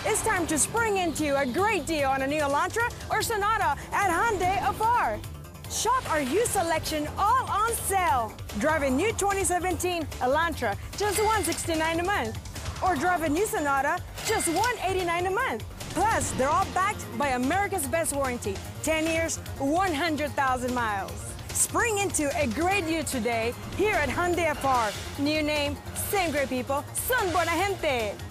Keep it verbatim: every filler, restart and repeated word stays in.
It's time to spring into a great deal on a new Elantra or Sonata at Hyundai of Pharr. Shop our used selection all on sale. Drive a new twenty seventeen Elantra, just one hundred sixty-nine dollars a month. Or drive a new Sonata, just one hundred eighty-nine dollars a month. Plus, they're all backed by America's best warranty, ten years, one hundred thousand miles. Spring into a great year today here at Hyundai of Pharr. New name, same great people, son Buena Gente.